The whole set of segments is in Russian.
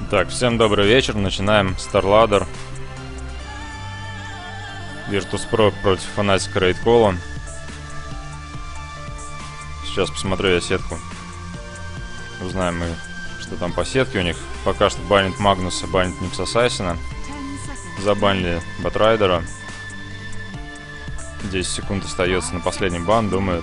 Так, всем добрый вечер. Начинаем StarLadder. Virtus.pro против Fnatic Raid Call. Сейчас посмотрю я сетку. Узнаем мы, что там по сетке у них. Пока что банит Магнуса, банит Никс Ассасина. Забанили Батрайдера. 10 секунд остается на последний бан, думают.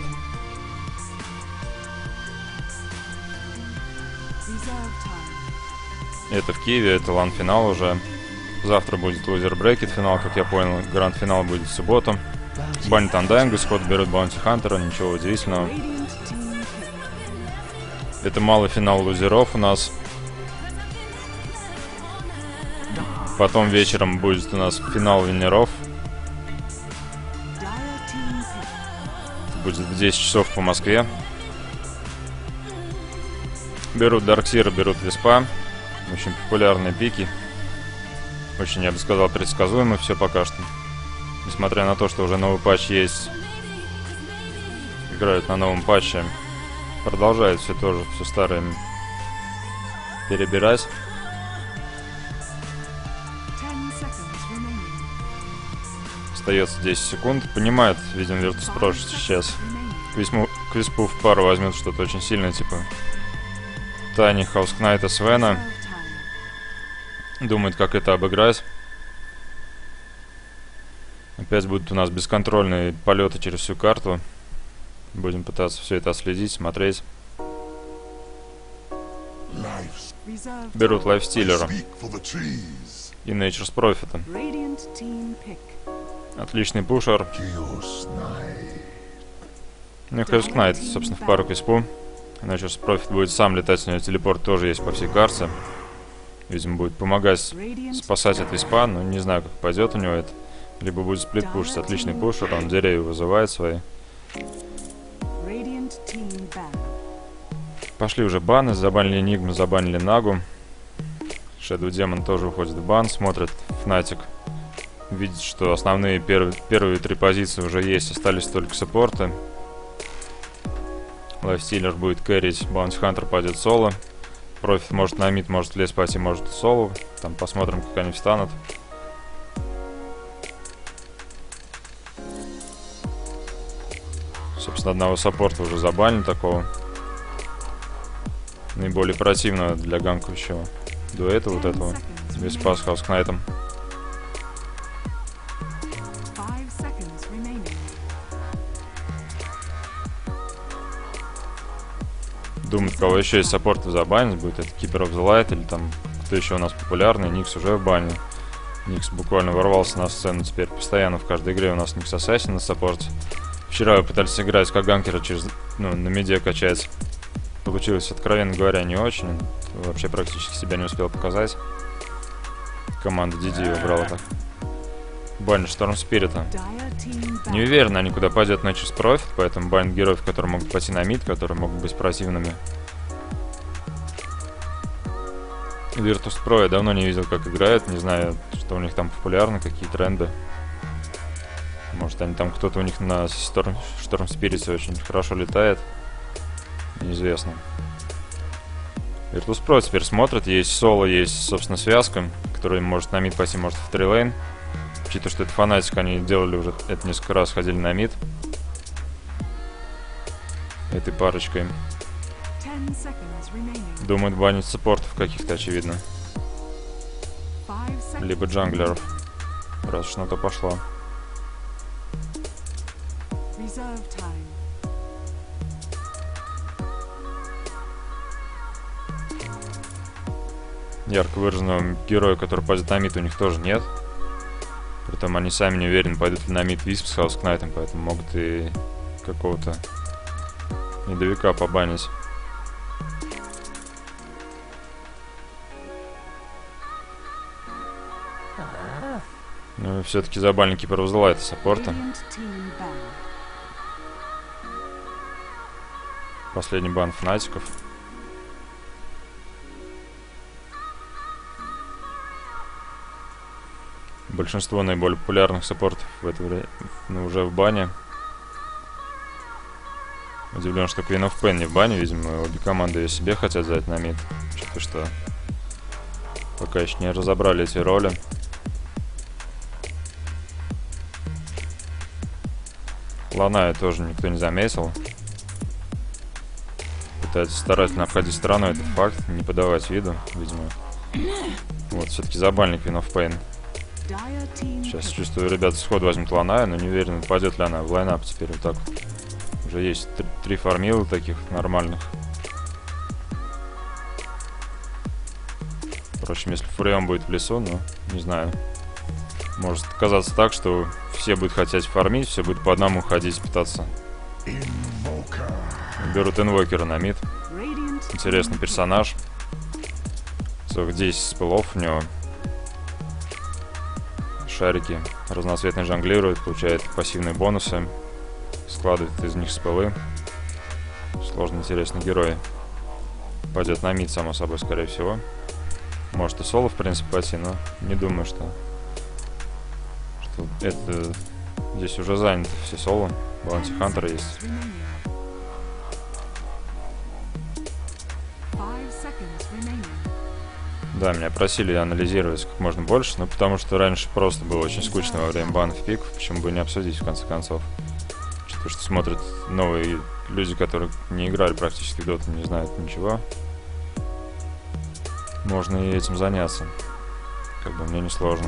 Это в Киеве, это лан-финал уже. Завтра будет лузер брекет финал, как я понял. Гранд-финал будет в субботу. Банит Undying, исход берут Баунти Хантера, ничего удивительного. Это малый финал лузеров у нас. Потом вечером будет у нас финал виннеров. Будет в 10 часов по Москве. Берут Дарксира, берут Виспа. Очень популярные пики. Очень, я бы сказал, предсказуемо все пока что. Несмотря на то, что уже новый патч есть. Играют на новом патче. Продолжают все тоже, все старое перебирать. Остается 10 секунд. Понимает, видим, Virtus.pro сейчас к Виспу в пару возьмет что-то очень сильное, типа Тайни, Хаускнайта, Свена. Думает, как это обыграть. Опять будут у нас бесконтрольные полеты через всю карту. Будем пытаться все это отследить, смотреть. Берут лайфстиллера и Nature's Prophet. Отличный пушер. Ну и Хаускнайт, собственно, в пару к Виспу. Nature's Prophet будет сам летать, у него телепорт тоже есть по всей карте. Видимо, будет помогать спасать от Виспа, но не знаю, как пойдет у него это. Либо будет сплит пушить. Отличный пушер, он деревья вызывает свои. Пошли уже баны, забанили Enigma, забанили Нагу. Shadow Demon тоже уходит в бан, смотрит Fnatic. Видит, что основные первые три позиции уже есть, остались только саппорты. Лайфстиллер будет кэрить, Баунти Хантер пойдет соло. Профит может на мид, может в лес пойти, может в соло. Там посмотрим, как они встанут. Собственно, одного саппорта уже забанили такого. Наиболее противного для ганкающего дуэта вот этого. Виспа с Хаускнайтом. Думают, кого еще из саппортов забанить будет. Это Keeper of the Light или там кто еще у нас популярный. Никс уже в бане. Никс буквально ворвался на сцену. Теперь постоянно в каждой игре у нас Никс Ассасин на саппорте. Вчера пытались играть как ганкера через, на миде качать. Получилось, откровенно говоря, не очень. Вообще практически себя не успел показать. Команда DD его брала так. Банит Шторм Спирита. Не уверен, они куда пойдет Nature's Prophet, поэтому банит героев, которые могут пойти на мид, которые могут быть противными. Virtus.pro я давно не видел, как играют, не знаю, что у них там популярно, какие тренды. Может, они там кто-то у них на Шторм Спирите очень хорошо летает. Неизвестно. Virtus.pro теперь смотрит, есть соло, есть, собственно, связка, которая может на мид пойти, может в трилейн. Учитывая, что это Fnatic, они делали уже это несколько раз, ходили на мид. Этой парочкой. Думают банить саппортов каких-то, очевидно. Либо джанглеров. Раз уж на то пошло. Ярко выраженного героя, который пойдет на мид, у них тоже нет. Притом они сами не уверены, пойдут ли на мид Висп с Хаускнайтом, поэтому могут и какого-то медовика побанить. Ну и все-таки забанили Keeper of the Light саппорта. Последний бан Фнатиков. Большинство наиболее популярных саппортов в это время уже в бане. Удивлен, что Queen of Pain не в бане, видимо, обе команды ее себе хотят взять на мид. Что-то что Пока еще не разобрали эти роли. Ланаю тоже никто не заметил. Пытается старательно обходить стороной этот факт, не подавать виду, видимо. Вот, все-таки забанили Queen of Pain. Сейчас чувствую, ребята сходу возьмут Ланаю, но не уверен, попадет ли она в лайнап теперь. Вот так вот. Уже есть 3 фармила таких нормальных. Впрочем, если Фурион будет в лесу, ну, не знаю. Может оказаться так, что все будут хотеть фармить, все будут по одному ходить, пытаться. Берут инвокера на мид. Интересный персонаж. Целых 10 спылов у него. Шарики разноцветные жонглируют, получает пассивные бонусы. Складывает из них спылы. Сложный, интересный герой. Пойдет на мид, само собой, скорее всего. Может и соло, в принципе, пойти, но не думаю, что это... Здесь уже заняты все соло. Bounty Hunter есть. Да, меня просили анализировать как можно больше, но потому что раньше просто было очень скучно во время банов пиков, почему бы не обсудить в конце концов. Потому что смотрят новые люди, которые не играли практически в доту, не знают ничего. Можно и этим заняться. Как бы мне не сложно.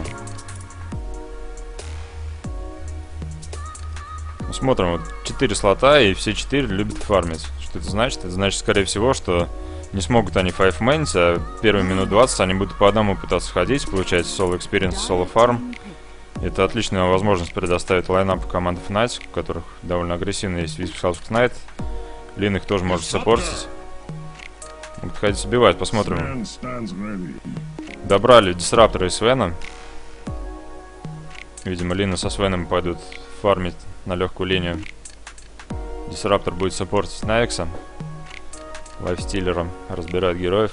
Ну, смотрим, вот 4 слота, и все 4 любят фармить. Что это значит? Это значит, скорее всего, что не смогут они файфмейнить, а первые минут 20 они будут по одному пытаться ходить, получать соло экспириенс, соло фарм. Это отличная возможность предоставить лайнап команды Fnatic, у которых довольно агрессивно есть Wisp, Husks, Knight. Лин их тоже может саппортить. Могут ходить убивать, посмотрим. Добрали Дисраптора и Свена. Видимо, Лина со Свеном пойдут фармить на легкую линию. Дисраптор будет саппортить Найкса. Лайфстиллером разбирает героев.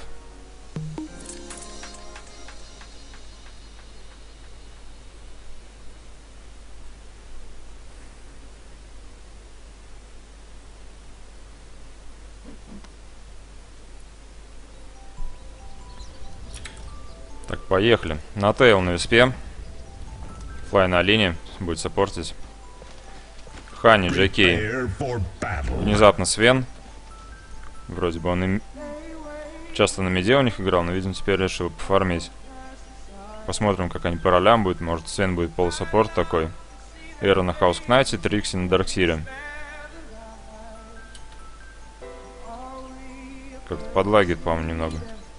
Так, поехали. На Тейл на виспе. Флай на линии. Будет саппортить. Хани, Джей. Внезапно Свен. Вроде бы он часто на миде у них играл, но, видимо, теперь решил пофармить. Посмотрим, как они по ролям будут. Может, Свен будет полусаппорт такой. Эра на Хаус Кнайте, Трикси на Дарксире. Как-то подлагивает, по-моему, немного.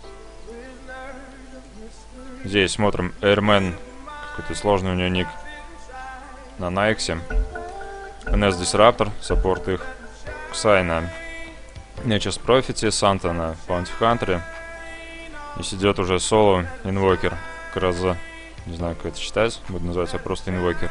Здесь смотрим, Эйрмен. Какой-то сложный у него ник. На Найксе. NS Disruptor, саппорт их. Ксай на Nature's Prophet, Санта на Bounty Hunter. Здесь идет уже соло инвокер. Краза. Не знаю, как это читать. Буду называть его просто инвокер.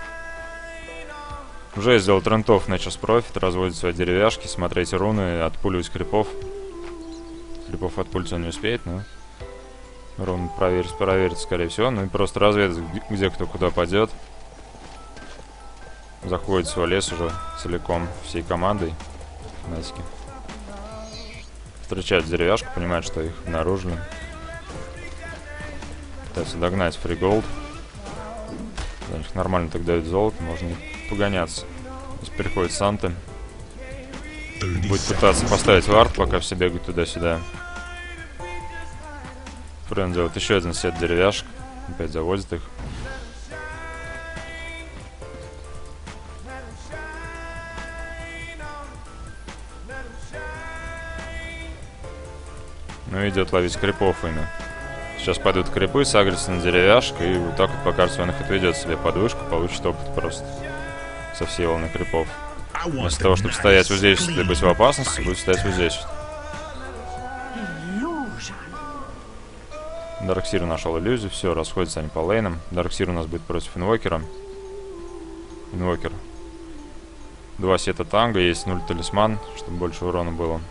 Уже сделал трентов Nature's Prophet. Разводит свои деревяшки. Смотрите руны. Отпуливать крипов. Крипов отпулить он не успеет, но руны проверит, скорее всего. Ну и просто разведать, где кто куда пойдет. Заходит в свой лес уже целиком, всей командой. Фнатики. Встречают деревяшку, понимают, что их обнаружили. Пытаются догнать фриголд. За них нормально так дают золото, можно их погоняться. Здесь переходит Санта. Будет пытаться поставить вард, пока все бегают туда-сюда. Френ делает еще один сет деревяшек. Опять заводит их. Ну, идет ловить крипов именно. Сейчас пойдут крипы, сагрится на деревяшку, и вот так вот по карте он их отведет себе под вышку, получит опыт просто со всей волны крипов. Вместо того, чтобы стоять вот здесь и быть в опасности, будет стоять вот здесь. Дарксир нашел иллюзию, все, расходятся они по лейнам. Дарксир у нас будет против инвокера. Инвокер. 2 сета танго, есть 0 талисман, чтобы больше урона было.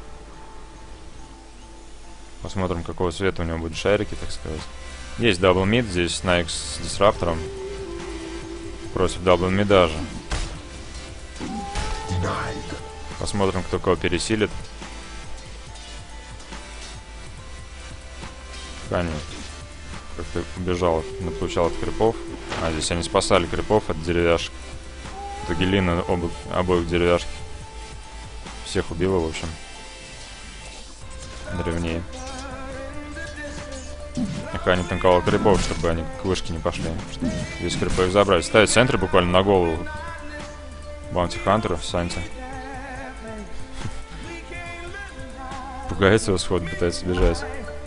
Посмотрим, какого цвета у него будут шарики, так сказать. Есть дабл мид, здесь Найкс с дисраптором. Против дабл мида же. Посмотрим, кто кого как-то убежал, получал от крипов. А здесь они спасали крипов от деревяшек. В итоге Лина обоих деревяшек всех убила, в общем. Древнее. Они танковал крипов, чтобы они к вышке не пошли. Чтобы весь крипов их забрать. Ставит в центре буквально на голову Баунти Хантеру, Санти. Пугается его сходу, пытается бежать.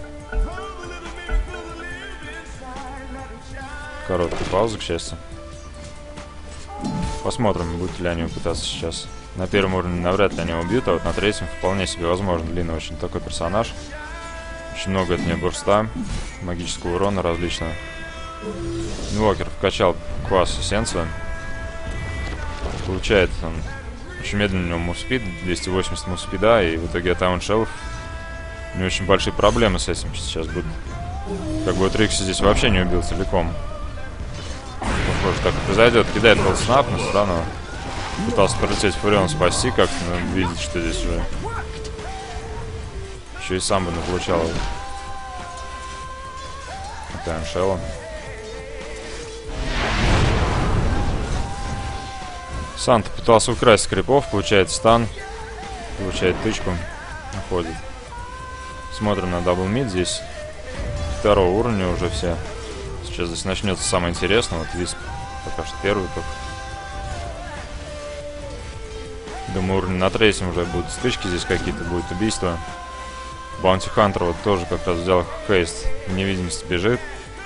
Короткая пауза, к счастью. Посмотрим, будут ли они пытаться сейчас. На первом уровне навряд ли они убьют, а вот на третьем вполне себе возможно. Лина очень такой персонаж. Очень много от нее бурста, магического урона различного. Инвокер вкачал квас эссенцию. Получает он очень медленный мувспид, 280 мувспида, и в итоге от тауншеллов у него очень большие проблемы с этим сейчас будут. Как бы Трикси здесь вообще не убил целиком. Похоже, так и произойдет. Кидает волснап, но все равно пытался пролететь Фурион спасти как-то, но видит, что здесь уже еще и сам бы наполучал Тауншелла. Санта пытался украсть скрипов, получает стан, получает тычку, уходит. Смотрим на дабл мид, здесь второго уровня уже все. Сейчас здесь начнется самое интересное, вот Висп пока что первый только. Думаю, уровень на третьем уже будут стычки, здесь какие-то будут убийства. Баунти Хантер вот тоже как раз взял хейст, в невидимости бежит.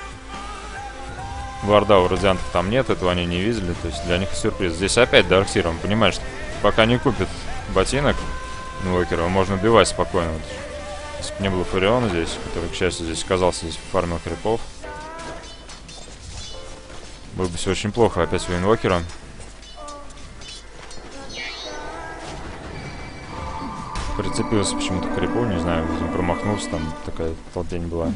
Варда у радиантов там нет, этого они не видели, то есть для них сюрприз. Здесь опять Дарксир, он понимает, что пока не купит ботинок Инвокера, его можно убивать спокойно. Вот. Если бы не было Фуриона здесь, который, к счастью, здесь оказался, здесь фармил крипов. Было бы все очень плохо опять у Инвокера. Прицепился почему-то к крипу, не знаю, видимо, промахнулся, там такая толпень была.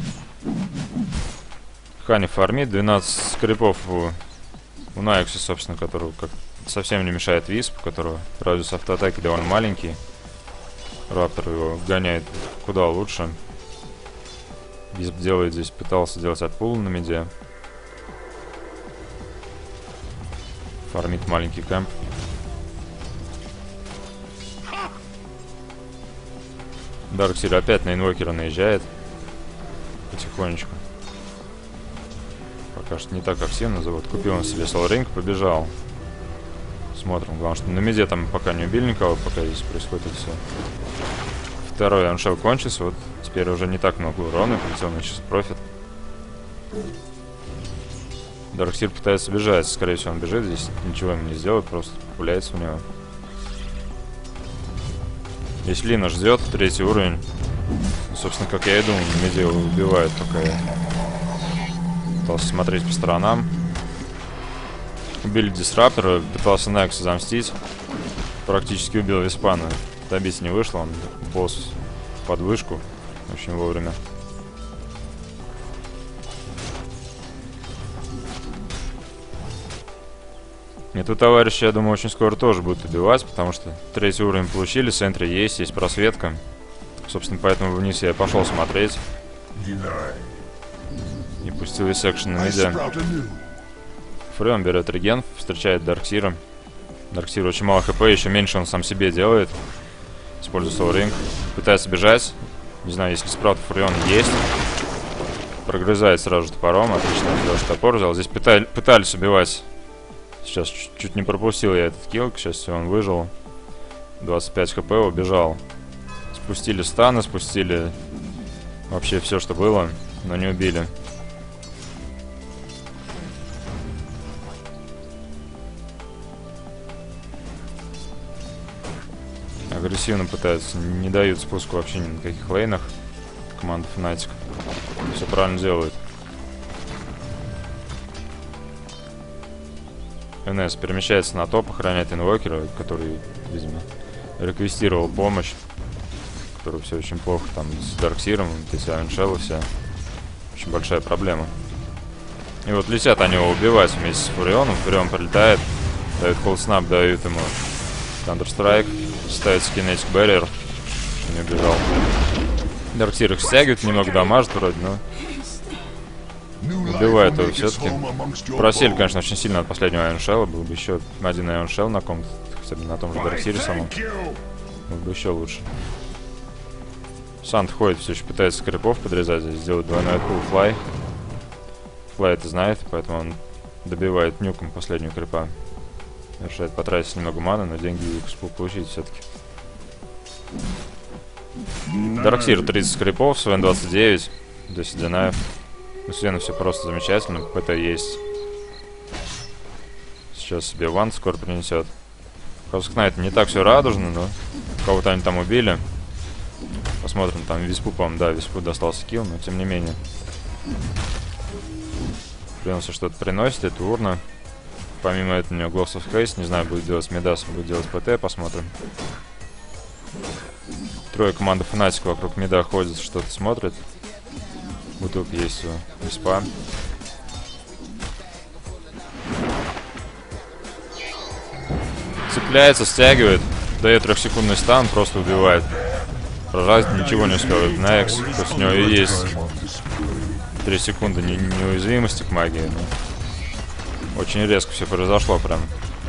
Хани фармит, 12 крипов у Найкса, собственно, которого как совсем не мешает Висп, у которого радиус автоатаки довольно маленький. Раптор его гоняет куда лучше. Висп делает здесь, пытался делать отпул на миде. Фармит маленький кэмп. Дарксир опять на инвокера наезжает. Потихонечку. Пока что не так активно. Вот купил он себе солринг, побежал. Смотрим. Главное, что на миде там пока не убили никого, пока здесь происходит это все. Второй аншел кончился. Вот теперь уже не так много урона. Прилетел на сейчас профит. Дарксир пытается бежать. Скорее всего, он бежит. Здесь ничего ему не сделает. Просто пуляется в него. Здесь Лина ждет. Третий уровень. Ну, собственно, как я и думал, на миде его убивают, пока я пытался смотреть по сторонам. Убили Дисраптора. Пытался Некса замстить. Практически убил Виспана. Добить не вышло. Он босс под вышку. Очень вовремя. Эту товарища, я думаю, очень скоро тоже будут убивать, потому что третий уровень получили, в центре есть просветка. Собственно, поэтому вниз я пошел смотреть. И пустил весь экшен на миде. Фреон берет реген, встречает Дарксира. Дарксир очень мало хп, еще меньше он сам себе делает. Использует солринг. Пытается бежать. Не знаю, если спраут Фреон есть. Прогрызает сразу же топором. Отлично, даже топор взял. Здесь пытались убивать. Сейчас чуть не пропустил я этот килл. К счастью, он выжил. 25 хп, убежал. Спустили станы, спустили вообще все, что было, но не убили. Агрессивно пытаются, не дают спуску вообще ни на каких лейнах. Команда Fnatic все правильно делают. НС перемещается на топ, охраняет инвокера, который, видимо, реквестировал помощь. Который все очень плохо там с Дарксиром, эти Авеншеллы все. Очень большая проблема. И вот летят они его убивать вместе с Фурионом. Фурион прилетает, дают колдснап, дают ему Counter-Strike, ставится Kinetic Barrier. Не убежал. Дарксир их стягивает, немного дамажит вроде, но Убивает его все-таки. Просели, конечно, очень сильно от последнего Iron Shell. Был бы еще один Iron Shell на ком-то, хотя бы на том же Дарксире самом. Был бы еще лучше. Санд ходит, все еще пытается крипов подрезать. Здесь делает двойной отпул Флай. Флай это знает, поэтому он добивает нюком последнюю крипа. Решает потратить немного маны, но деньги получить все-таки. Дарксир 30 крипов, Свен 29. 10 динаев. У Свена все просто замечательно. ПТ есть. Сейчас себе ван скоро принесет. Хаускнайт не так все радужно, но кого-то они там убили. Посмотрим, там Виспу, по-моему, да, Виспу достался килл, но тем не менее. Приносы что-то приносит, это урна. Помимо этого у него Gloss of Haste, не знаю, будет делать Медас, будет делать ПТ, посмотрим. Трое команды Фанатик вокруг Меда ходят, что-то смотрят. Бутылка есть у Виспа. Цепляется, стягивает, дает 3-секундный стан, просто убивает. Прожать ничего не успевает. Найкс, то есть у него и есть 3 секунды неуязвимости к магии. Но очень резко все произошло прям.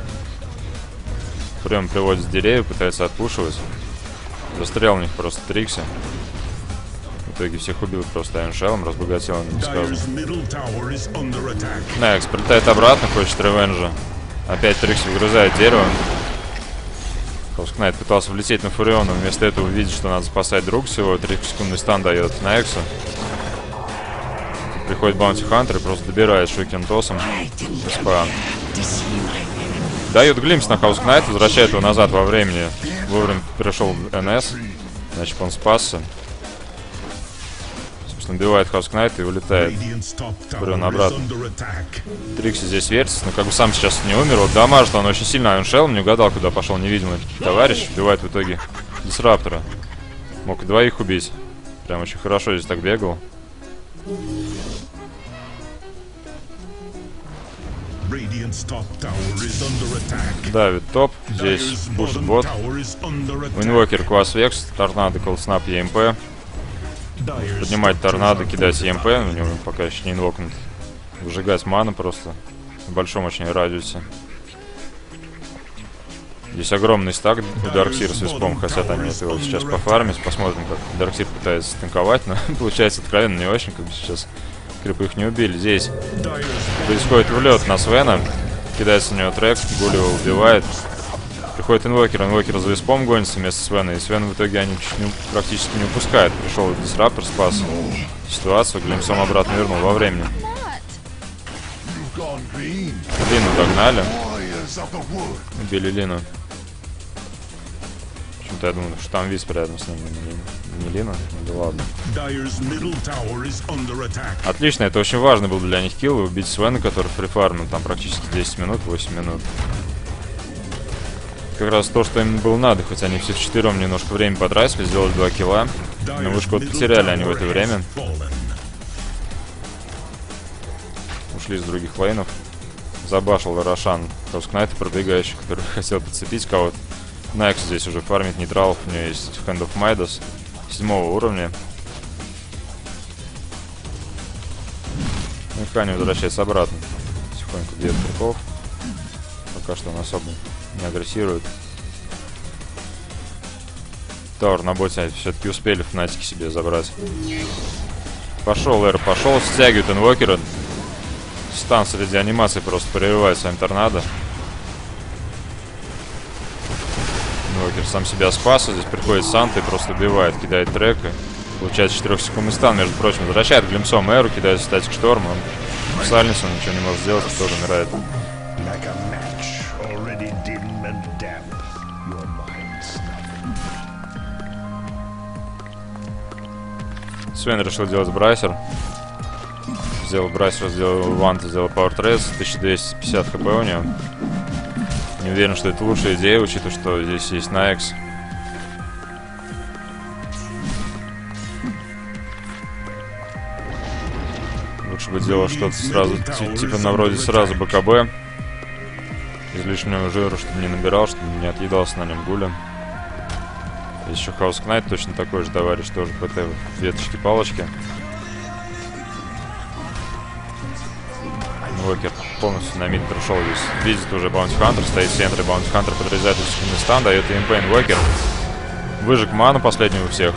Прям приводит с деревьев, пытается отпушивать. Застрял у них просто Трикси. В итоге всех убил просто Айншеллом, разбогател он, не сказано. Найкс прилетает обратно, хочет ревенжа. Опять Трикси вгрызает дерево. Хаускнайт пытался влететь на Фуриона, вместо этого видит, что надо спасать друг всего. 3-секундный стан дает Найксу. Приходит Баунти Хантер и просто добирает Шукен Тосом. СПА. Дает глимпс на Хаускнайт, возвращает его назад во времени. Вовремя пришел НС, значит он спасся. Собственно, убивает Хаускнайт и улетает. Фурион обратно. Трикси здесь вертится, но как бы сам сейчас не умер. Вот дамажит он очень сильно Айншеллом, не угадал, куда пошел невидимый товарищ. Убивает в итоге Дисраптора. Мог и двоих убить. Прям очень хорошо здесь так бегал. Давит топ. Здесь пушит бот. Инвокер класс Векс. Торнадо, колснап, ЕМП. Поднимать торнадо, кидать ЕМП. У него пока еще не инвокнут. Выжигать ману просто. В большом очень радиусе. Здесь огромный стак у Дарксира с Виспом. Хотят они его сейчас пофармить. Посмотрим, как Дарксир пытается танковать. Но получается откровенно не очень, как бы сейчас крипы их не убили. Здесь происходит влет на Свена. Кидается на него трек. Гулио убивает. Приходит инвокер. Инвокер за Виспом гонится вместо Свена. И Свен в итоге они практически не упускают. Пришел Дисраптор, спас ситуацию. Глимсом обратно вернул во времени. Лину догнали. Убили Лину. Почему-то я думаю, что там Висп рядом с ним. Не Лина. Да ладно. Отлично, это очень важно был для них килл. Убить Свена, который фрифармил там практически 10 минут, 8 минут. Как раз то, что им было надо. Хоть они все вчетвером немножко время потратили, сделали 2 килла. Но вышку вот потеряли они в это время. Ушли из других лейнов. Забашил Рошан Хаускнайта, пробегающий, который хотел подцепить кого-то. Найкс здесь уже фармит нейтралов. У него есть Hand of Midas 7 уровня. И Хани возвращается обратно. Тихонько бьет крипов. Пока что он особо не агрессирует. Тауэр на боте все-таки успели фнатики себе забрать. Пошел Эр, пошел, стягивает инвокера. Стан среди анимации просто прерывает своим торнадо. Инвокер сам себя спас. Здесь приходит Санта и просто убивает, кидает трек. И получается 4-секундный стан, между прочим. Возвращает глимсом Эру, кидает статик шторм. Он в сальнице, он ничего не может сделать, тоже умирает. Свен решил делать брайсер. Сделал брайсер, сделал вант, сделал пауэртрейс. 1250 хп у него. Не уверен, что это лучшая идея, учитывая, что здесь есть Найкс. Лучше бы делал что-то сразу, типа на вроде сразу БКБ. Излишнего жира, чтобы не набирал, чтобы не отъедался на нем гуля. Есть еще Хаускнайт, точно такой же товарищ, тоже ПТ, веточки-палочки. Инвокер полностью на мид пришел здесь. Видит уже Баунти Хантер, стоит в центре. Баунти Хантер подрезает секундный стан, дает ИМП Инвокер. Выжег ману последнего у всех.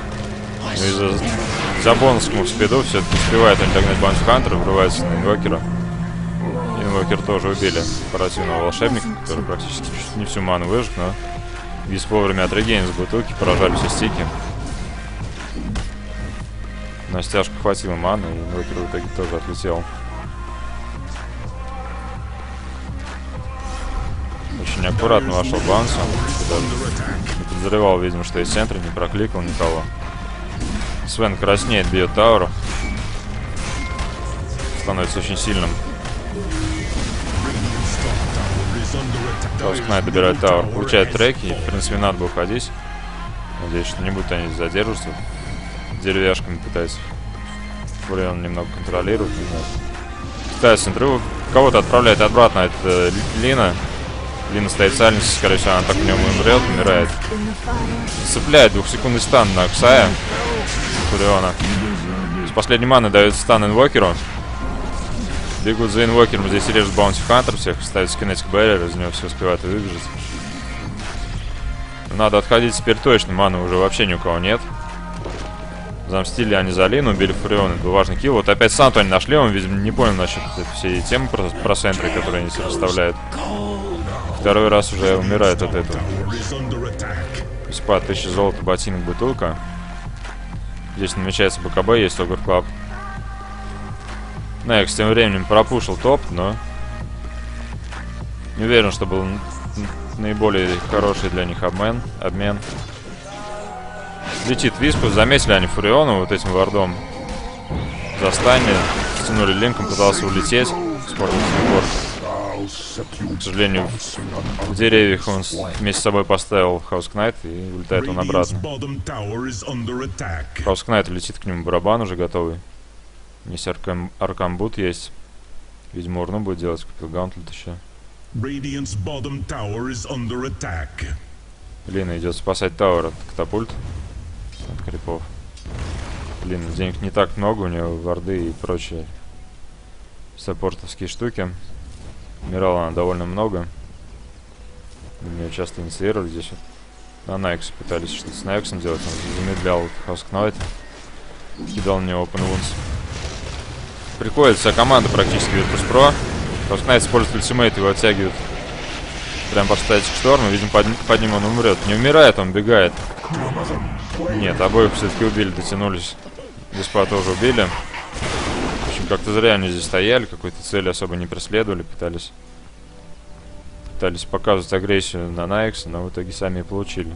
За бонусом спиду все-таки успевает он догнать Баунти Хантера, врывается на Инвокера. Инвокер тоже убили оперативного волшебника, который практически чуть не всю ману выжег, но Виз вовремя отрегенил с бутылки, поражали все стики. На стяжку хватило маны, и Инвокер в итоге тоже отлетел. Очень аккуратно вошел Баунси. Не подозревал, видимо, что из центра, не прокликал никого. Свен краснеет, бьет Таура. Становится очень сильным. Хоускнайт добирает Тауэр, получает треки, и, в принципе, надо бы уходить. Надеюсь, что не будут они задерживаться. Деревяшками пытается. Фурион немного контролирует. Пытается интервью. Кого-то отправляет обратно. Это Лина. Лина стоит в сальнице, скорее всего, она так в нем умрет, умирает. Цепляет 2-секундный стан на Ксая. Фуриона. С последней маны дает стан Инвокеру. Бегут за Инвокером, здесь режет Баунти Хантер, всех ставит кинетик барьер, из него все успевают выбежать. Надо отходить теперь точно, маны уже вообще ни у кого нет. Замстили они за Лину, убили Фуриона, это был важный килл. Вот опять Санту они нашли, он, видимо, не понял насчет всей темы про центры, которые они себе расставляют. Второй раз уже умирает от этого. Спад, 1000 золота, ботинок, бутылка. Здесь намечается БКБ, есть Огр Клаб. Некс тем временем пропушил топ, но не уверен, что был наиболее хороший для них обмен. Летит Виспу, заметили они Фуриона вот этим вардом. Застанили, стянули линком, пытался улететь. К сожалению, в деревьях он вместе с собой поставил Хоускнайт, и улетает он обратно. Хоускнайт летит к нему барабан уже готовый. Здесь Аркамбут есть. Видимо, урну будет делать, купил гаунтлет еще. Лина идет спасать Тауэр от катапульт. От крипов. Блин, денег не так много, у него варды и прочие саппортовские штуки. Мирала она довольно много. Меня часто инициировали здесь. На Найксе пытались что-то с Найксом делать. Он замедлял Хоускнайт. Кидал на него Open Wounds. Приходит вся команда практически Virtus.pro. Хоускнайт использует ультимейт, его оттягивают прям по статике шторма. Видимо, под ним он умрет. Не умирает, он бегает. Нет, обоих все-таки убили, дотянулись. Виспа тоже убили. В общем, как-то зря они здесь стояли, какой-то цели особо не преследовали, пытались показывать агрессию на Найкса, но в итоге сами и получили.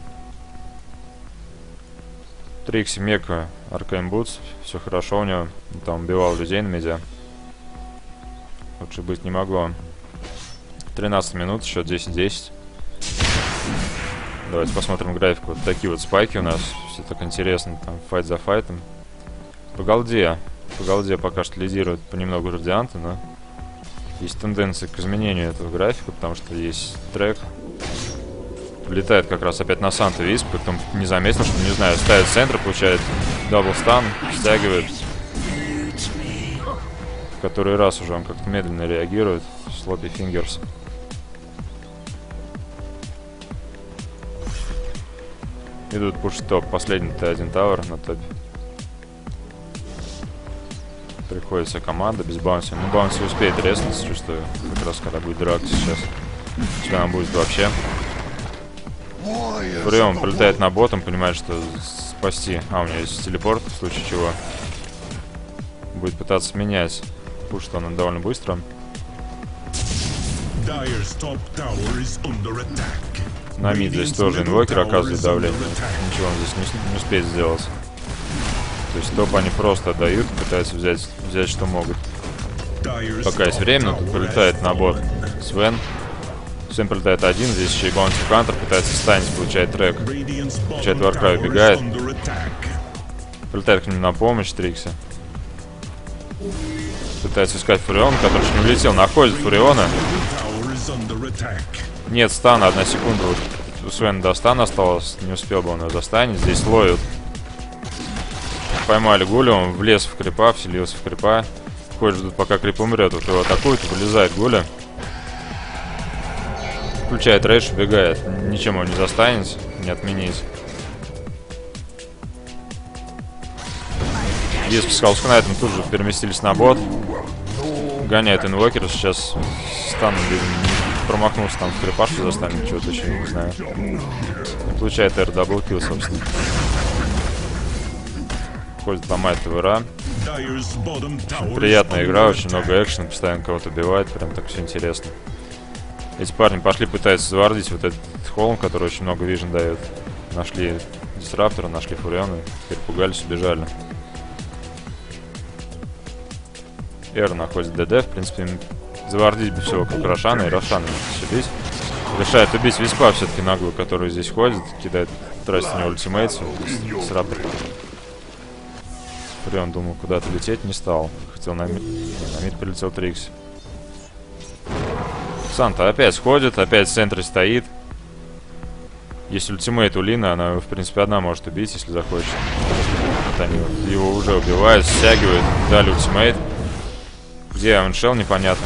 Трикси, Мека, Аркейн Бутс, все хорошо у него. Он там убивал людей на медиа. Лучше быть не могло. 13 минут, счет 10-10. Давайте посмотрим графику. Вот такие вот спайки у нас. Все так интересно, там файт за файтом. По голде пока что лидирует понемногу Радианты, но есть тенденция к изменению этого графика, потому что есть трек. Влетает как раз опять на Санта Висп, потом не заметил, что, не знаю, ставит центр, получает даблстан, стягивает. В который раз уже он как-то медленно реагирует. Слопи Фингерс. Идут пуш топ. Последний Т1 Тауэр на топе. Приходится команда без баунси. Ну, баунси успеет резнуться, чувствую. Как раз когда будет драка сейчас. Если она будет вообще. Фурион прилетает на бот, он понимает, что спасти. А, у него есть телепорт, в случае чего. Будет пытаться менять. Пушит он довольно быстро. На мид здесь тоже инвокер оказывает давление. Ничего он здесь не успеет сделать. То есть топ они просто отдают, пытаются взять что могут. Пока есть время, но тут прилетает на бот Свен. Свен прилетает один, здесь еще и Баунти Хантер пытается станить, получает трек. Получает Варкрай, убегает. Прилетает к нему на помощь Трикси. Пытается искать Фуриона, который еще не улетел. Находит Фуриона. Нет стана, 1 секунда. Вот у Свена до стана осталось. Не успел бы он его застанить. Здесь ловят. Поймали Гуля, он влез в крипа, вселился в крипа. Ходят, ждут, пока крип умрет. Вот его атакуют, вылезает Гуля. Включает рейдж, убегает. Ничем его не застанет, не отменить. Висп с Хаускнайтом тут же переместились на бот. Гоняет инвокер. Сейчас стан промахнулся там в крипашку застанет. Чего-то еще не знаю. Получает R даблкил, собственно. Ходит, ломает ТВРа. Приятная игра, очень много экшена. Постоянно кого-то убивает. Прям так все интересно. Эти парни пошли, пытаются завардить вот этот холм, который очень много вижен дает. Нашли дисраптора, нашли фуриона. Перепугались, убежали. Эр находит ДД, в принципе, завардить бы все как Рошана, и Рошана все бить. Решает убить Виспа все-таки наглую, который здесь ходит, кидает, тратит на него ультимейт, с раптором. Фурион думал куда-то лететь, не стал. Хотел на мид, на мид прилетел Трикс. Санта опять сходит, опять в центре стоит. Есть ультимейт у Лины, она, в принципе, одна может убить, если захочет. Вот они его уже убивают, стягивают, дали ультимейт. Где Авеншел, непонятно.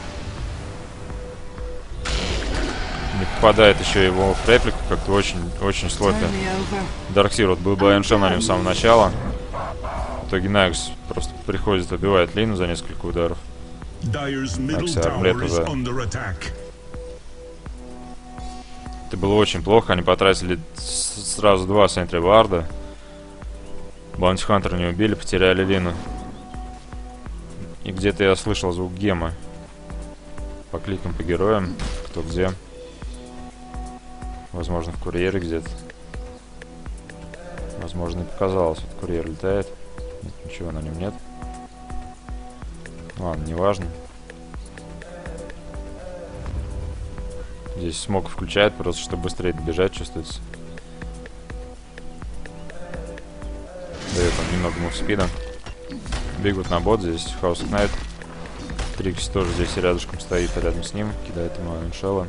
Не попадает еще его в реплику, как-то очень слопи. Дарксир, вот был бы Авеншел на нем с самого начала. В итоге Найкс просто приходит, убивает Лину за несколько ударов. Найкс армлет уже. Это было очень плохо, они потратили сразу 2 сентри варда. Баунти Хантера не убили, потеряли Лину. И где-то я слышал звук гема. По кликам, по героям. Кто где. Возможно, в курьере где-то. Возможно, и показалось. Вот курьер летает. Нет, ничего на нем нет. Ладно, неважно. Здесь смог включает, просто чтобы быстрее добежать, чувствуется. Дает он немного мувспида. Бегут на бот, здесь Хаускнайт. Трикс тоже здесь рядышком стоит, а рядом с ним. Кидает ему Авеншела.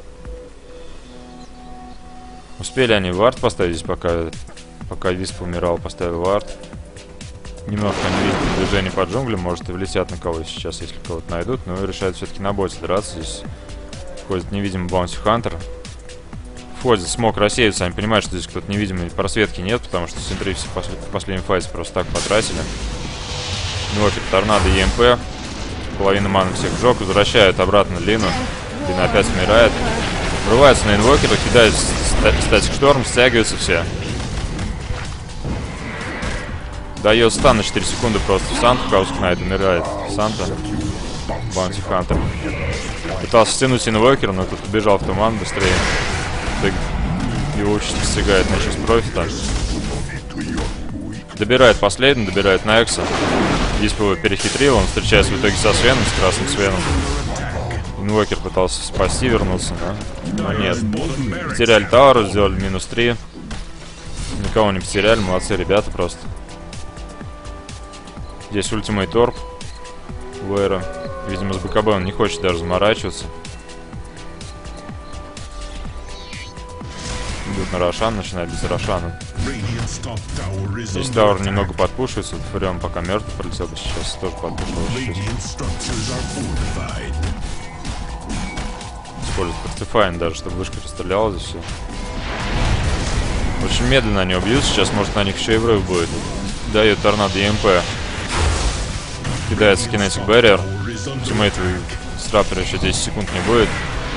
Успели они вард поставить здесь, пока Висп умирал, поставил вард. Немножко они видят движение по джунглям, может и влетят на кого сейчас, если кого-то найдут, но решают все-таки на боте драться. Здесь входит невидимый Баунти Хантер. Входит, смог рассеиваться, они понимают, что здесь кто-то невидимый, просветки нет, потому что центры все в последнем файте просто так потратили. Инвокер, торнадо, ЕМП. Половина маны всех сжег, возвращают обратно Лину. Лина опять умирает. Врывается на инвокера, кидает статик шторм, стягиваются все. Дает стан на 4 секунды просто в Санту, Хаускнайт умирает. Санта. Баунти Хантер. Пытался стянуть инвокера, но тут убежал в туман быстрее. Его участь достигает на честь профита. Добирает последний, добирает Найкса. Висп его перехитрил, он встречается в итоге со Свеном, с красным Свеном. Инвокер пытался спасти, вернуться, но нет. Потеряли Тауру, сделали минус 3. Никого не потеряли, молодцы ребята просто. Здесь ультимейт торп у Эра. Видимо, с БКБ он не хочет даже заморачиваться. Идут на Рошан, начинает без Рошана. Здесь Тауэр немного подпушивается. Фурион пока мертв, пролетел бы сейчас, тоже подпушивал. Использует Портифайн даже, чтобы вышка расстреляла здесь все. Очень медленно они убьют сейчас, может на них еще и врыв будет. Дает торнадо ЕМП. Кидается кинетик барьер. Тиммейт с раптора еще 10 секунд не будет.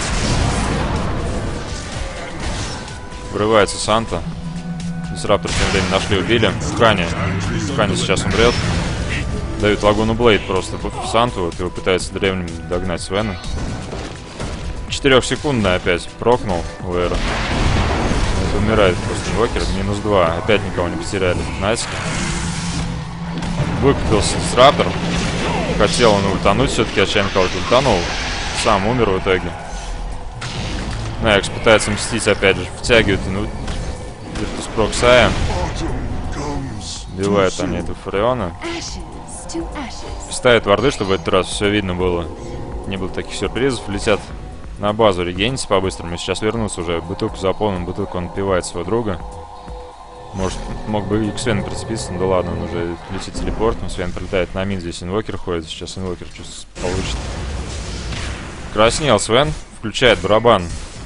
Врывается Санта. Дисраптор тем временем нашли, убили. Хани сейчас умрет. Дают Лагуну Блейд просто в Санту. Вот его пытается древним догнать Свена. 4-секундный опять прокнул у Эра. Это умирает просто инвокер. Минус 2. Опять никого не потеряли. Натиски. Выкупился Дисраптор. Хотел он ультануть, все-таки отчаянно кого-то ультанул. Сам умер в итоге. Найкс пытается мстить, опять же, втягивает Virtus.pro Xayah. Убивают они этого Фуриона. Ставят варды, чтобы в этот раз все видно было. Не было таких сюрпризов. Летят на базу, регениться по-быстрому. Сейчас вернутся уже. Бутылку заполнен, бутылку он пивает своего друга. Может, мог бы и к Свену прицепиться, но да ладно, он уже летит телепортом. Свен прилетает на мид, здесь инвокер ходит. Сейчас инвокер что-то получит. Краснел Свен, включает барабан.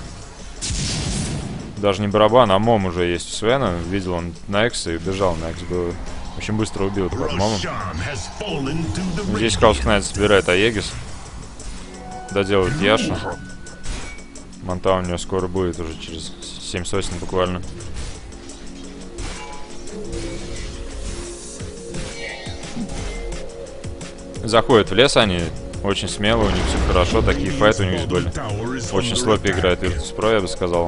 Даже не барабан, а мом уже есть у Свена. Видел он Найкса и бежал. Найкс был очень быстро убил под момом. Здесь Хаус Кнайт собирает Аегис. Доделает Яшу. Монта у него скоро будет, уже через 7 сотен буквально. Заходят в лес они, очень смело, у них все хорошо, такие файты у них здесь были. Очень слопи играет Virtus.pro, я бы сказал.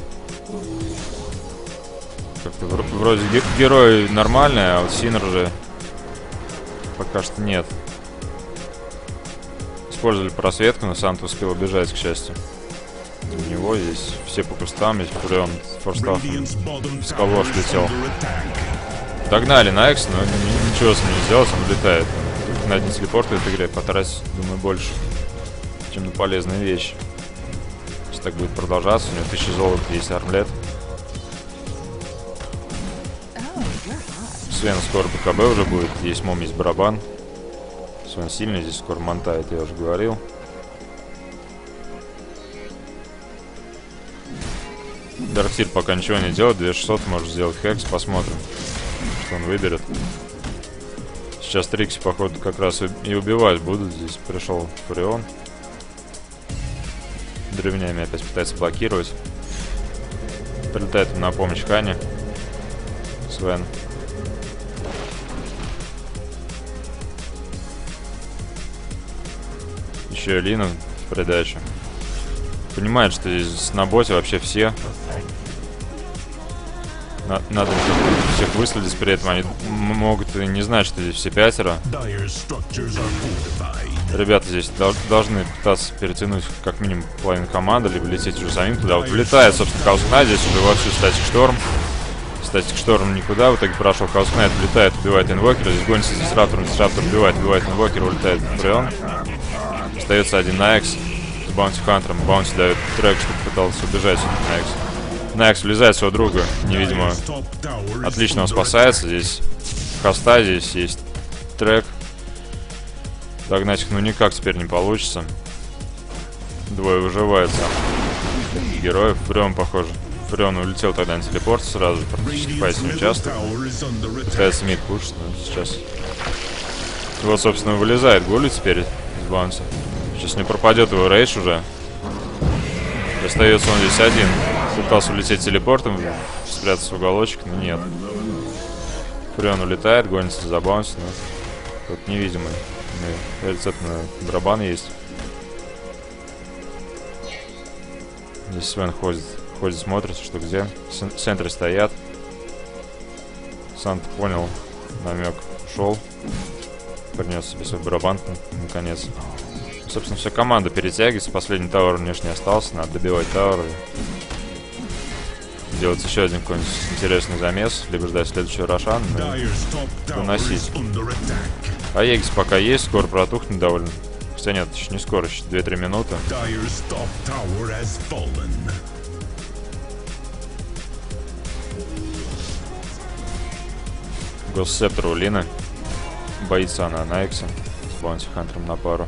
Как-то вроде герой нормальный, а вот Синер же пока что нет. Использовали просветку, но Санта успел убежать, к счастью. У него есть все по кустам, есть Фурион, форстав, в скалу аж летел. Догнали Найкс, но ничего с ним не сделать, он улетает. На один телепорт в этой игре потратить, думаю, больше, чем на полезные вещи. Если так будет продолжаться, у него 1000 золота, есть армлет. Свен скоро БКБ уже будет, есть мом, есть барабан. Свен сильный, здесь скоро монтает, я уже говорил. Дарксир пока ничего не делает, 2600 может сделать хекс, посмотрим, что он выберет. Сейчас Трикси, походу, как раз и убивать будут. Здесь пришел Фурион. Древнями опять пытается блокировать. Прилетает ему на помощь Хани. Свен. Еще и Лина в придачу. Понимает, что здесь на боте вообще все. Надо всех выследить, при этом они могут и не знать, что здесь все пятеро. Ребята здесь должны пытаться перетянуть как минимум половину команды, либо лететь уже самим туда. Вот влетает, собственно, Хаус Кнайт, здесь уже вовсю Статик Шторм. Статик Шторм никуда, в итоге прошел Хаус Кнайт, влетает, убивает инвокера. Здесь гонится здесь Раптор убивает инвокера, улетает Фурион. Остается один Найкс с Баунти Хантером. Баунти дает трек, чтобы пытался убежать Найкс. Найкс влезает своего друга невидимого. Отлично он спасается. Здесь хоста, здесь есть трек. Догнать их ну никак теперь не получится. Двое выживаются. Героев. Фурион, похоже. Фурион улетел тогда на телепорт сразу. Практически в файте не участвует. Пытается мид пушить, но сейчас... Вот, собственно, вылезает Гули теперь из баунса. Сейчас не пропадет его рейдж уже. Остается он здесь один. Пытался улететь телепортом, спрятаться в уголочек, но нет. Фурион улетает, гонится за баунс, но тут невидимый. Рецепт на барабан есть. Здесь Свен ходит, смотрит, что где. В центре стоят. Санта понял намек, ушел. Принес себе свой барабан, наконец. Собственно, вся команда перетягивается. Последний тауэр внешне остался. Надо добивать тауэр. Делать еще один какой-нибудь интересный замес. Либо ждать следующего Рошана. Выносить. Аегис пока есть. Скоро протухнет довольно. Хотя нет, еще не скоро. Еще 2-3 минуты. Госсептор у Лины. Боится она Найкса. С Баунти Хантером на пару.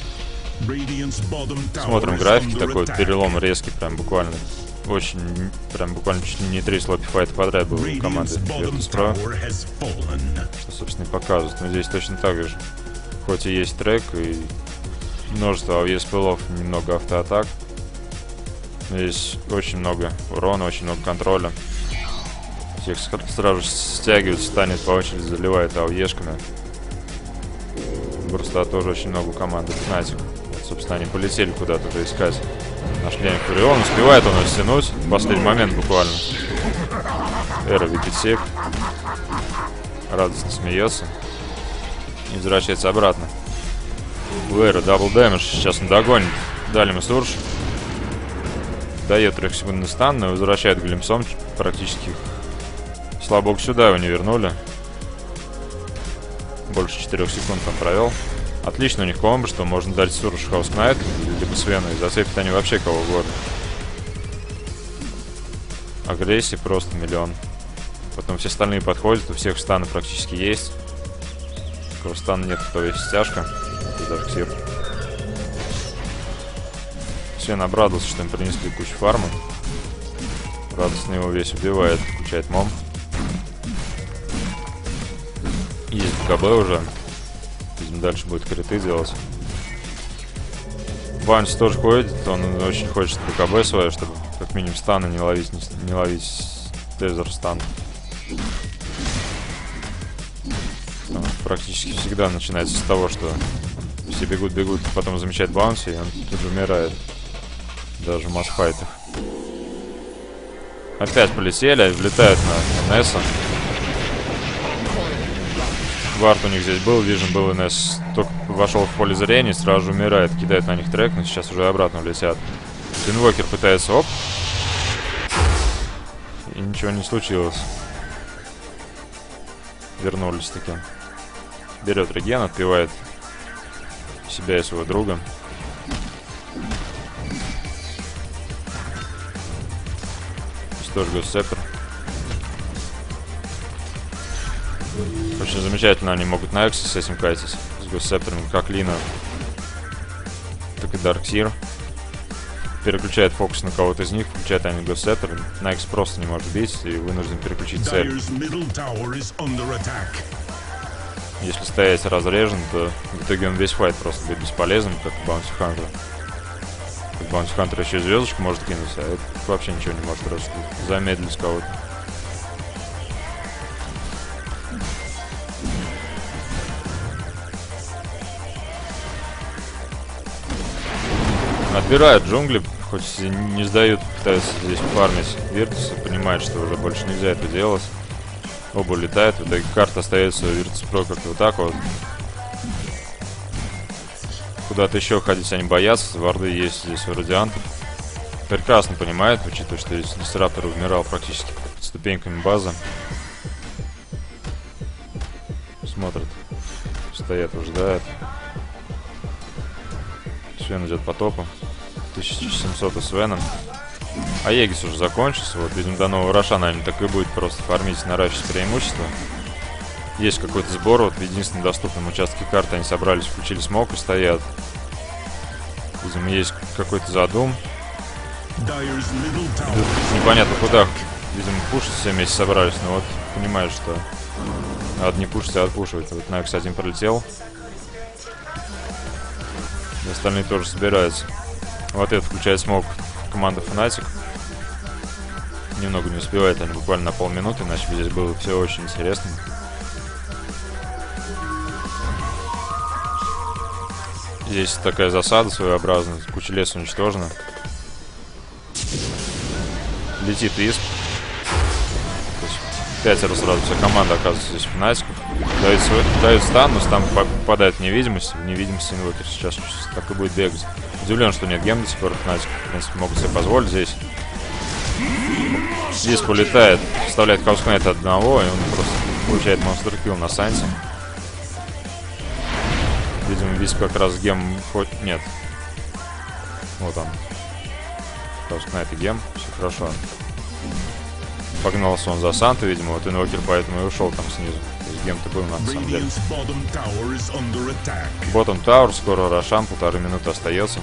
Смотрим графики, такой вот перелом резкий, прям буквально. Очень, прям буквально чуть ли не 3 слопи файта подряд было у команды Virtus.pro. Что, собственно, и показывает. Но здесь точно так же. Хоть и есть трек, и множество AWS-пылов, немного автоатак. Здесь очень много урона, очень много контроля. Всех сразу же стягивают, станет по очереди, заливает АОЕшками. Просто тоже очень много у команды Fnatic. Собственно, они полетели куда-то искать. Нашли они Фурион. Успевает он его стянуть. В последний момент буквально. Эра видит сек. Радостно смеется. И возвращается обратно. У Эры дабл дэмэдж. Сейчас он догонит. Дали мы сурж. Дает 3-секундный стан, но возвращает глимсом практически. Слава богу, сюда его не вернули. Больше 4 секунд он провел. Отлично у них комбо, что можно дать сурж Хаус Кнайт, либо Свену, и зацепят они вообще кого угодно. Агрессии просто миллион. Потом все остальные подходят, у всех станы практически есть. Кого стана нет, то есть стяжка. Это Дарксир. Свен обрадовался, что им принесли кучу фарма. Радостно его весь убивает, включает мом. Есть БКБ уже. Видимо, дальше будет криты делать. Банс тоже ходит, он очень хочет БКБ свое, чтобы как минимум стана не ловить Дезер стан. Там практически всегда начинается с того, что все бегут, потом замечает баунси, и он тут же умирает. Даже в масс-файтах. Опять полетели, влетают на Несса. Вард у них здесь был, Вижен был, и Несс только вошел в поле зрения, сразу же умирает, кидает на них трек, но сейчас уже обратно улетят. Инвокер пытается, оп. И ничего не случилось. Вернулись таки. Берет реген, отпивает себя и своего друга. Здесь тоже Госсептор. Очень замечательно они могут на Эксе с этим катить. С Госсептором, как Лина, так и Дарксир. Переключает фокус на кого-то из них, включает они Госсептор. Найкс просто не может бить и вынужден переключить цель. Если стоять разрежен, то в итоге он весь файт просто будет бесполезен, как Баунти Хантер. Как Баунти Хантер еще и звездочку может кинуться, а это вообще ничего не может, просто замедлить кого-то. Отбирают джунгли, хоть и не сдают, пытаются здесь фармить Виртуса, понимают, что уже больше нельзя это делать. Оба летают, в итоге карта остается Virtus Pro как вот так вот. Куда-то еще ходить они боятся, варды есть здесь у Радиантов. Прекрасно понимают, учитывая, что здесь Дисраптор умирал практически под ступеньками базы. Смотрят, стоят, ожидают. Свен идет по топу. 1700 у Свена. А Егис уже закончился. Вот, видимо, до нового Роша, наверное, так и будет просто фармить, наращивать преимущество. Есть какой-то сбор. Вот в единственном доступном участке карты они собрались, включили смок и стоят. Видимо, есть какой-то задум. Идут непонятно куда. Видимо, пушить все вместе собрались. Но вот понимают, что надо не пушить, а отпушивать. Вот Найкс один пролетел. И остальные тоже собираются. Вот это включает смог команда Fnatic. Немного не успевает, они буквально на полминуты, иначе бы здесь было все очень интересно. Здесь такая засада своеобразная, куча леса уничтожена. Летит Исп. 5 раз сразу вся команда оказывается здесь Fnatic. Дают стан, но стан попадает в невидимость. В невидимости инвокер сейчас так и будет бегать. Удивлен, что нет гем до сих пор. Fnatic, в принципе, могут себе позволить здесь. Здесь полетает, вставляет Хаус Найт одного, и он просто получает монстр килл на Сансе. Видимо, Висп как раз гем хоть... Нет. Вот он. Хаус Найт и гем. Все хорошо. Погнался он за Санту, видимо, вот инвокер поэтому и ушел там снизу. То есть гем-то был на самом деле. Ботом Тауэр, скоро Рошан, 1,5 минуты остается.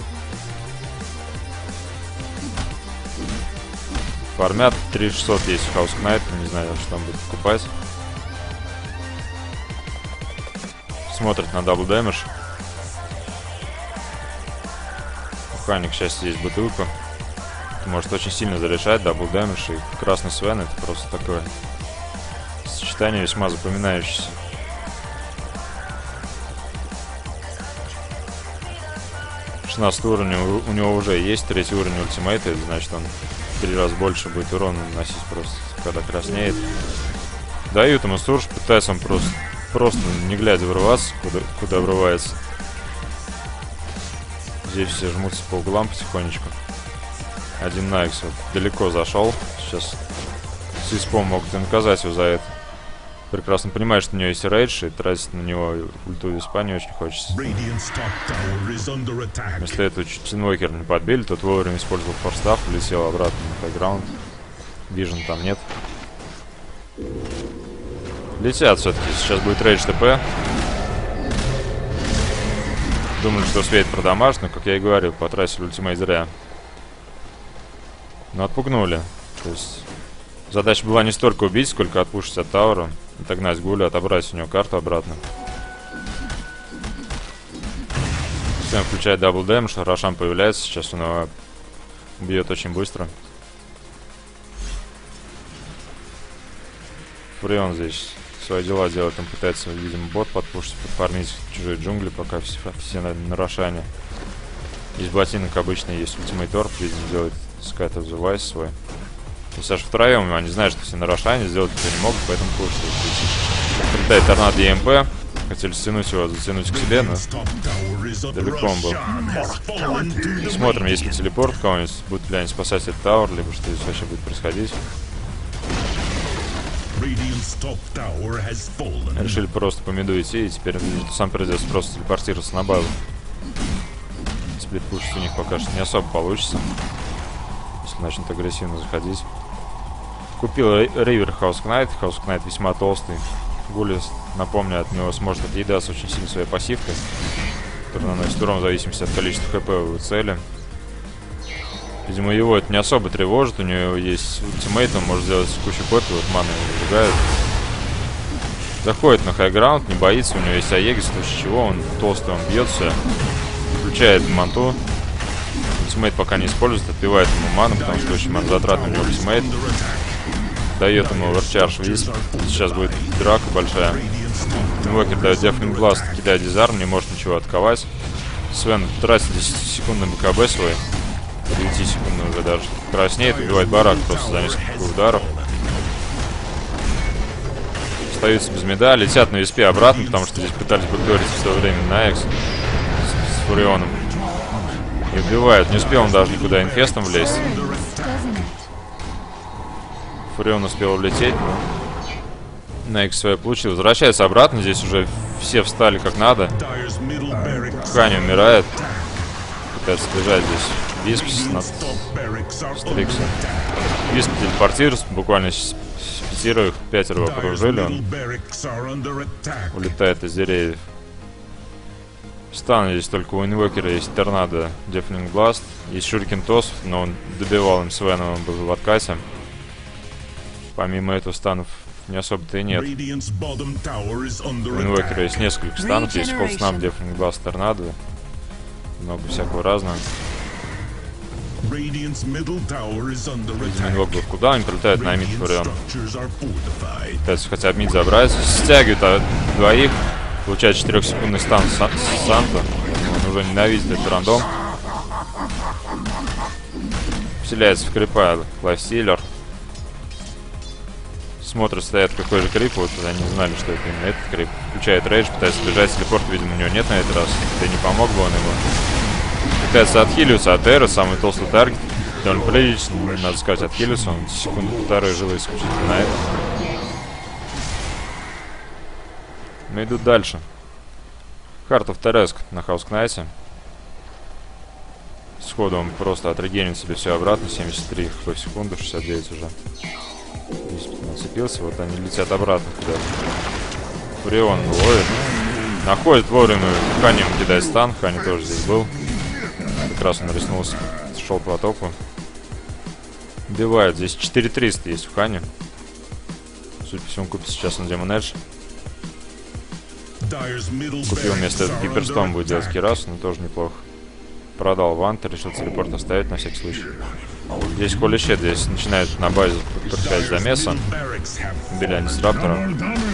Фармят, 3600 есть Хаус Найт, не знаю, что там будет покупать. Смотрит на дабл дэмэдж. У Хани, к счастью, есть бутылка. Может очень сильно зарешать, дабл дэмэдж, и красный Свен — это просто такое сочетание весьма запоминающееся. Уровень у него уже есть, 3-й уровень ультимейта, это значит, он в 3 раза больше будет урона наносить просто, когда краснеет. Дают ему сурж, пытается он просто не глядя врываться, куда врывается. Здесь все жмутся по углам потихонечку. Один Найкс вот далеко зашел. Сейчас с Испом могут и наказать его за это. Прекрасно понимает, что у него есть рейдж, и тратить на него ульту Испа не очень хочется. Вместо этого чуть инвокер не подбили, тот вовремя использовал форстав, улетел обратно на хайграунд. Вижен там нет. Летят все-таки. Сейчас будет рейдж ТП. Думаю, что успеет продамажить, но, как я и говорю, потратили ультимейт зря. Но отпугнули. То есть задача была не столько убить, сколько отпушить от таура. Отогнать Гуля, отобрать у него карту обратно. Всем включает дабл дэмэдж, Рошан появляется. Сейчас он его бьет очень быстро. Фурион здесь свои дела делает, он пытается, видимо, бот подпушить, подфармить чужие джунгли, пока все на Рошане. Есть ботинок обычный, есть ультимейт орб, видимо, делает Sky of the Vice свой. То есть аж втроем, они знают, что все на Рошане, сделать это не могут, поэтому пушат. Прилетает торнадо ЕМП, хотели стянуть его, затянуть к себе, но далеко он был. Смотрим, есть ли телепорт кого-нибудь, будут ли они спасать этот тауэр, либо что здесь вообще будет происходить. Решили просто по миду идти, и теперь сам придется просто телепортироваться на базу. Сплитпушить у них пока что не особо получится, если начнут агрессивно заходить. Купил Ривер Хаус Кнайт. Хаус Кнайт весьма толстый. Гулис, напомню, от него сможет отъедаться очень сильно своей пассивкой, которая наносит урон в зависимости от количества хп в цели. Видимо, его это не особо тревожит, у него есть ультимейт, он может сделать кучу копий, вот маны выбегают. Заходит на хайграунд, не боится, у него есть Аегис, в случае чего он толстый, он бьется, включает манту. Ультимейт пока не использует, отбивает ему ману, потому что очень манзатратный у него ультимейт. Дает ему оверчарж виз. Сейчас будет драка большая. Инвокер дает Deafening Blast, кидает дизарм, не может ничего отковать. Свен тратит 10 секунд на БКБ свой. 9 секунд уже даже. Краснеет, убивает барак просто за несколько ударов. Остаются без меда, летят на виспе обратно, потому что здесь пытались бэкдорить в свое время на Экс с Фурионом. И убивают. Не успел он даже никуда инфестом влезть. Фурион успел улететь, но на Экс свое получил. Возвращается обратно, здесь уже все встали как надо. Хани умирает. Пытается бежать здесь. Виспс над Стриксом. Висп телепортируется, буквально с 5 его окружили. Он улетает из деревьев. Стан здесь только у инвокера есть торнадо, Deafening Blast. Есть Шурикин Тос, но он добивал им Свена, он был в откате. Помимо этого станов не особо-то и нет. У инвокера есть несколько станов, есть Cold Snap, Deafening Blast, торнадо. Много всякого разного. Видимо, инвок был куда, он прилетает на мид Фурион. Пытается хотя бы мид забрать. Стягивает двоих. Получает 4-секундный стан Санта. Он уже ненавидит этот рандом. Вселяется в крипа Лайфстиллер. Смотрят, стоят какой же крип. Вот они не знали, что это именно этот крип. Включает рейдж, пытается бежать. Телепорт, видимо, у него нет на этот раз. Да не помог бы он ему. Пытается отхиливаться от Эра, самый толстый таргет. Довольно прилично, надо сказать, отхиливаться. Он секунду-полторы жил исключительно на это. Но идут дальше. Heart of Teresk на Хаус Кнайте. Сходу он просто отрегенит себе все обратно. 73 хп в секунду, 69 уже. Здесь нацепился, вот они летят обратно куда-то. Фурион ловит. Находит вовремя, Хани ему кидает стан. Хани тоже здесь был. Как раз он риснулся, шел по топу. Убивает. Здесь 4300 есть в Хане. Судя по всему, купит сейчас он Demon Edge. Купил вместо этого Гиперстон, будет делать Кирасу, но тоже неплохо. Продал Ванта, решил телепорт оставить на всякий случай. Здесь Holy Shit, здесь начинает на базе подпускать замеса. Убили они с Раптором.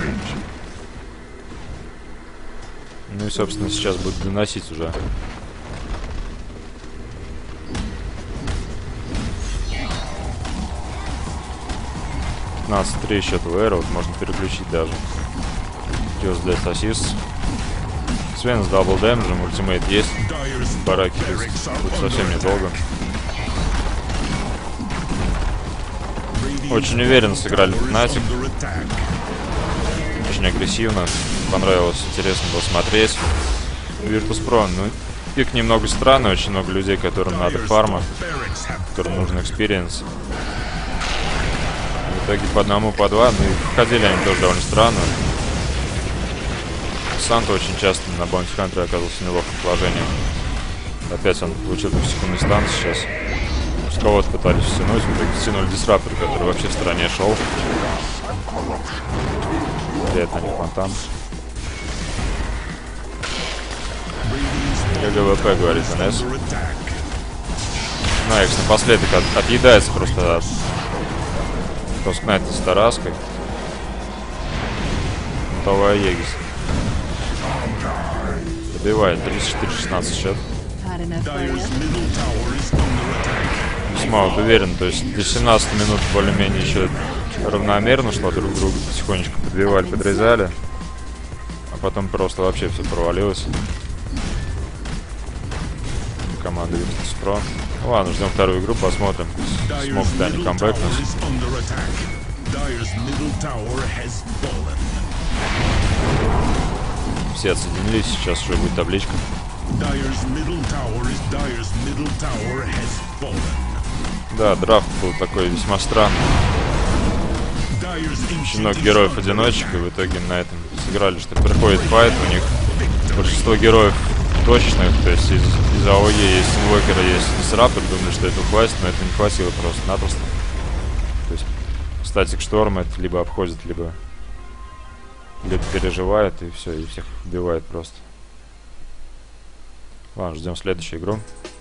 Ну и, собственно, сейчас будут доносить уже. 15-3 счет в Эра, вот можно переключить даже. Kills Death Assist. Свен с дабл дэмэджем, ультимейт есть. Бараки будет совсем недолго. Очень уверенно сыграли Fnatic. Очень агрессивно. Понравилось, интересно было смотреть. Virtus.pro, ну, пик немного странный, очень много людей, которым надо фарма, которым нужен экспириенс. В итоге по одному, по два. Ну и входили они тоже довольно странно. Санта очень часто на Баунти Хантере оказался в неловком положении. Опять он получил секундный стан сейчас. С кого-то пытались втянуть, в итоге втянули дисраптор, который вообще в стороне шел. Влияет на них фонтан. ГГВП, говорит НС. Найкс напоследок отъедается просто от Тоскнайта с Тараской. Готовая Егис. Добивает 34-16 счет. Весьма вот уверен, то есть до 17 минут более-менее еще равномерно шло, друг друга потихонечку подбивали, подрезали. А потом просто вообще все провалилось. Команда Virtus Pro. Ну ладно, ждем вторую игру, посмотрим, смогут ли они камбэкнуть. Все отсоединились, сейчас уже будет табличка. Да, драфт был такой весьма странный. Очень много героев-одиночек, и в итоге на этом сыграли, что приходит файт, у них большинство героев точечных, то есть из АОЕ есть инвокера, есть дисраптор, думали, что это хватит, но это не хватило просто-напросто. То есть статик шторм это либо обходит, либо где-то переживает, и все, и всех убивает просто. Ладно, ждем следующую игру.